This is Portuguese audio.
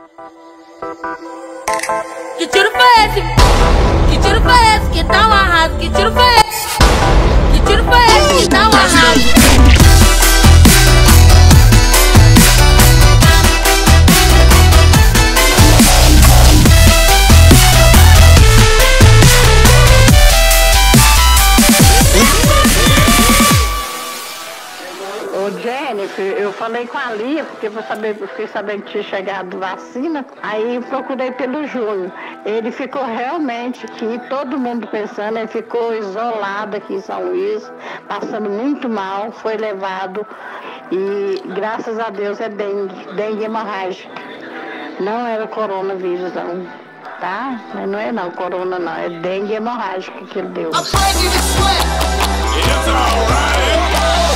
Que tiro foi esse? Que tiro foi esse? Que dá um arraso? Que tiro foi esse? Que tiro foi esse? Que dá um arraso? Ô Jennifer, eu falei com a Lia, porque eu fiquei sabendo que tinha chegado vacina, aí eu procurei pelo Júlio. Ele ficou realmente aqui, todo mundo pensando, ele ficou isolado aqui em São Luís, passando muito mal, foi levado e graças a Deus é dengue hemorrágica. Não era coronavírus não, tá? Não é não, corona não, é dengue hemorrágica que ele deu. I'm breaking the sweat. It's all right.